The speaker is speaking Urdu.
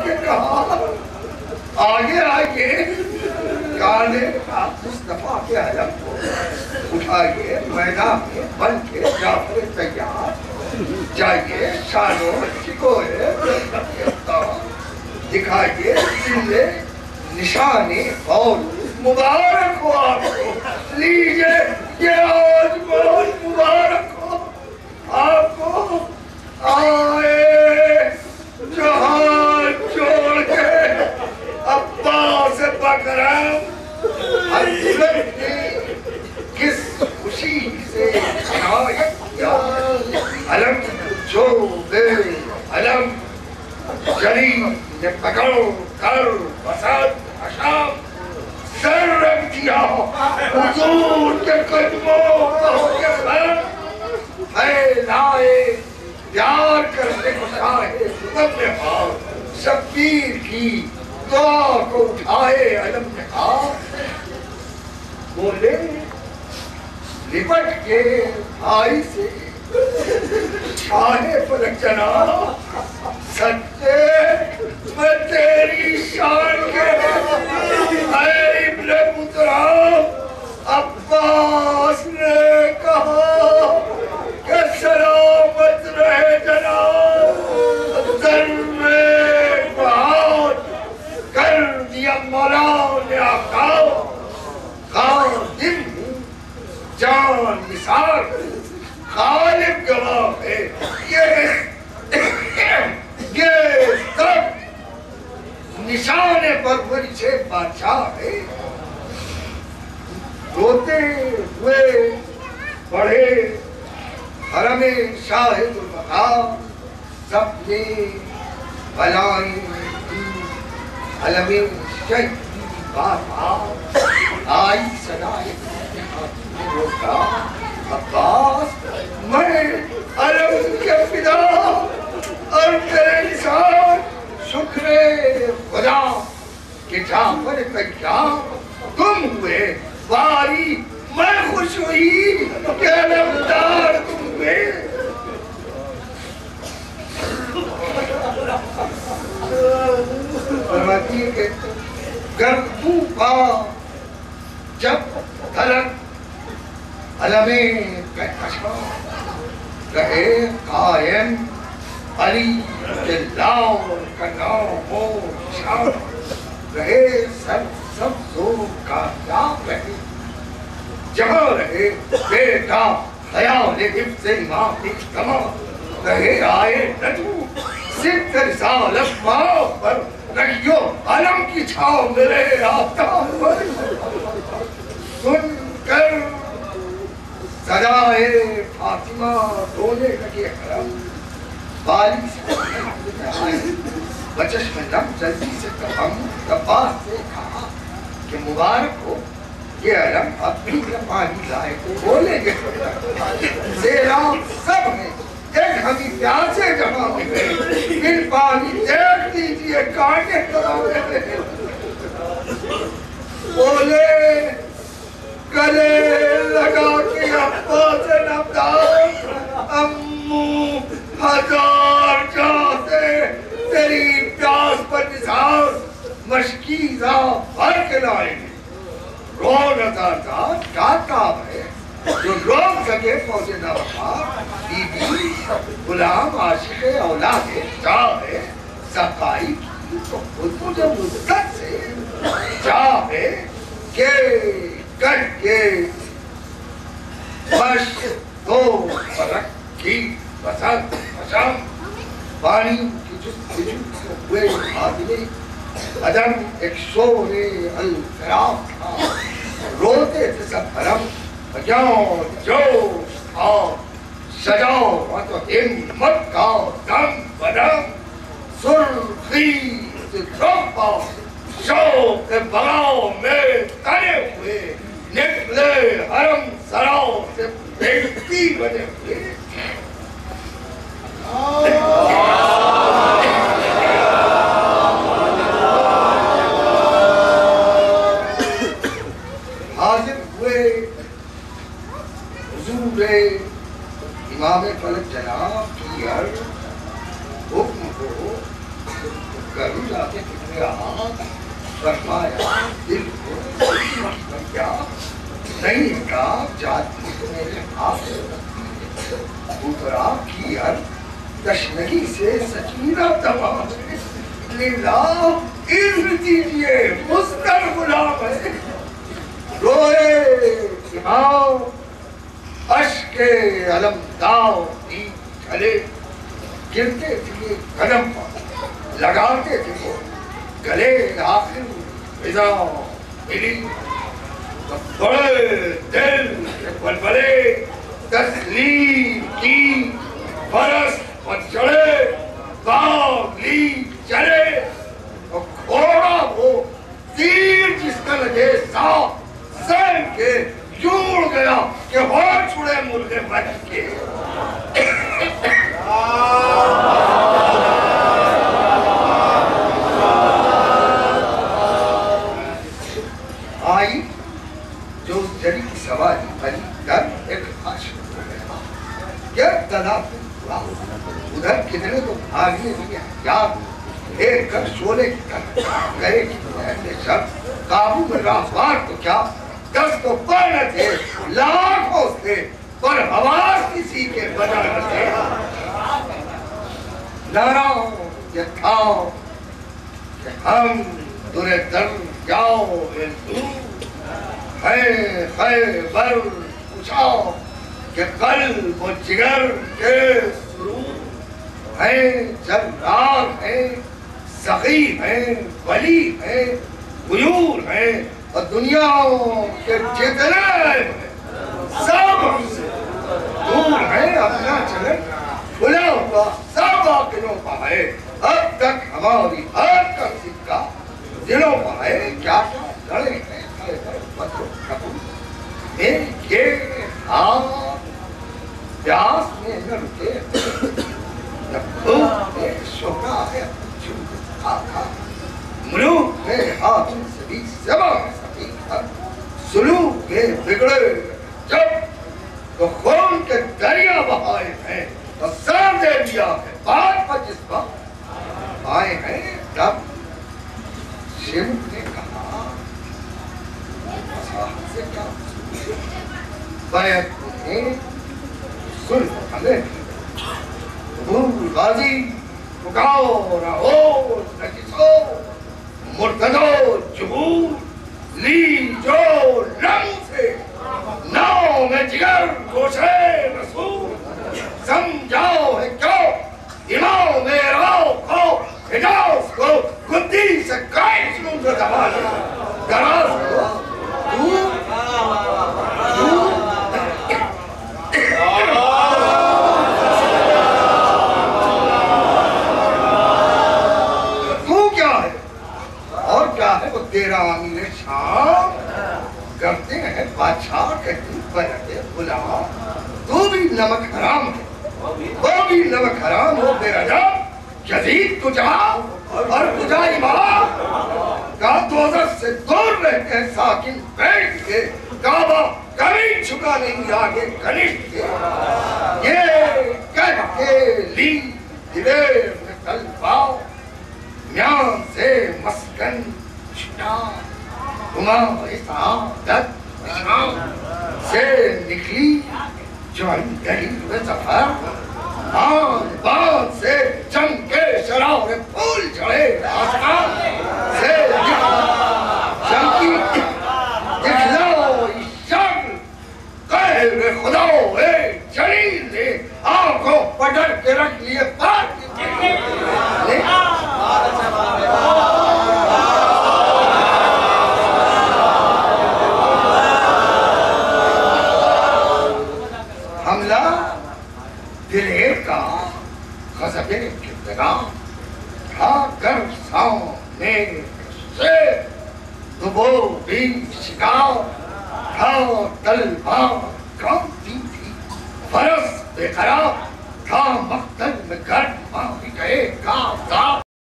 کے کہا آگے آئیے کانے مصطفیٰ کے علم کو اٹھائیے میدان میں بن کے جعفر تیار جائیے شانوں شکوے دکھائیے دلے نشانی اور مبارک ہو آپ کو لیجئے یہ آج بہت مبارک ہو آپ کو آئے جہاں چھوڑ کے عباس بکرم حضرت نے کس خوشی سے عنایت کیا علم جو دے علم جلی نے پکڑ کر وسط اشام سر رکھ دیا حضور کے قدموں کے سر ہے لائے پیار کرنے کو چاہے اپنے ہاتھ شبیر کی دعا کو اٹھائے علم نے کہا بولے لپٹ کے بھائی سے شاہ فلک جناب سچے میں تیری شان کے اے ابن مطرب عباس نے کہا کہ سلامت رہے جناب در میں بہت کر دیا مولا نے آقا خادم ہوں جان نثار غالب گواہ ہے یہ سب نشان پرورش بادشاہ ہے روتے ہوئے بڑھے حرم شاہد البقا سب نے بلائیں علم شہید بات آئی صدائے روکا عباس میں علم کے فدا اور تیرے نثار شکر خدا کہ جعفر تیار تم ہوئے باری میں خوش ہوئی کہ علمدار تم ہوئے فرماتی ہے کہ گردوں کا جب تلک علم کہکشاں رہے قائم علی کے لاؤ کا نام ہو شام رہے سب زور کا یاب رہے جہاں رہے بیٹا خیال حفظ امام اجتماع رہے آئے نجو صرف رسالت ماں پر رکھیو علم کی چھاؤ میرے آفتاب پر سن کر صدائے فاطمہ رونے لگے حرم بالی سے بچش میں نم جلدی سے عباس سے کہا کہ مبارک ہو یہ علم اپنی پانی لائے کو بولیں گے سیرام سب ہیں ایک ہمیں پیاسے جہاں میں گئے ان پانی دیکھ دیجئے کانٹے کرانے میں بولے گلے لگا کے عباس نبدار امو ہزار چاہتے تیری پیاس پر نثار مشکیزہ بھر کے لائیں گے رو نظر دا کیا کام ہے جو روک سکے فوج نوفا بی بی غلام عاشق اولاد چاہے صفائی کی تو خود مجھے مدت سے چاہے کہ کر کے مشق دو فرق کی بسد مشام پانی کی جستجو سے ہوئے حاضرے عدم ایک شور الفراق تھا روتے تھے سب حرم جوش اور شجاعت و ہمت کا دم بدم سرخی سے روپا شوق بغاؤ میں تنے ہوئے نکلے حرم سراؤ سے بھیڑتی بنے ہوئے حاضر ہوئے حضور امام فلک جناب کی ہر حکم کو کرو جاتے کتنے آن فرمایا دل کو مت کر کیا نہیں کا جاتی میرے ہاتھ اترا کی ہر تشنگی سے سکینہ تمام لیلا عزم دیجئے مستر غلام ہے روئے امام عشق علم داؤ دی چلے گرتے تھے قدم پر لگاتے تھے وہ گلے آخر فضا ملی تو بڑے دل کے بلبلے تسلیم کی برس پر چڑھے باغ لی چلے اور گھوڑا وہ تیر جس کا لگے صاف سین کے جوڑ گیا کہ ہو چھڑے مرغے بچ کے آئی جو اس جری کی سواری بلی در ایک عاشق ہو گیا یہ تدافع ہوا ادھر کتنے تو بھاگنے لگے یاد ایک کر شولے کی طرح گئے کی اہل شخص قابو میں راہوار تو کیا 10 تو پر نہ تھے لاکھوں تھے پر حواس کسی کے بنا نہ تھے ناراؤ یہ تھاؤ کہ ہم در در جاؤ ہے خیبر پوچھاؤ کہ قلب و جگر کے سرور ہیں جرار ہیں سخی ہیں ولی ہیں غیور ہیں اور دنیا کے جتنے سب ہم سے دور ہیں اپنا چلن کھلا ہوا سب آقلوں کا ہے اب تک ہماری ہر کا سکہ دلوں کا ہے کیا کیا لڑے ہیں میرے یہ ہاتھ پیاس میں نہ رکے نہ بھوک میں شوکا ہے چھوٹ آقا ملوک میں ہاتھوں سے بھی زبان سبھی سلوک میں بگڑے جب تو خون کے دریا بہائے ہیں تو سر دے دیا ہے بات پر جس وقت آئے ہیں تب شمت نے کہا صاحب سے کیا بیعت نے صلح ہمیں حضور غازی پکاؤ رہو نجسو مرتدو جبور لی جو رنگ سے ناؤ میں جگر گوشے رسول سمجھاؤ ہے کیوں امام میں راؤ کو حجاز کو گدی سے کائی سنوں سے دبا لیا دراز کو تیرا امیر شام کرتے ہیں بادشاہ کہتی بنتے غلام تو بھی نمک حرام ہے وہ بھی نمک حرام ہو بے رجا یزید تجھا اور تجھا امام کا دوزخ سے دور رہتے ہیں ساکن بیٹھ کے کعبہ کبھی چھکا نہیں آگے کنشت کے یہ کہہ کے لی دلیر میں طلباؤ میان سے مسکن ہمارے سعادت سے نکلی جو اندری و ظفر آن بان سے چم کے شراب پھول چڑھے آسمان سے چمکی دکھلاؤ شکل قہر خدا جلیل نے آنکھوں پڑھ کے رکھ لیے بات دلیر کا غضب کردگان تھا گر سامنے سے دبو بھی شکاو تھا طلبان کانتی تھی فرس بے قرار تھا مقتل میں گرد ماں بھی گئے کام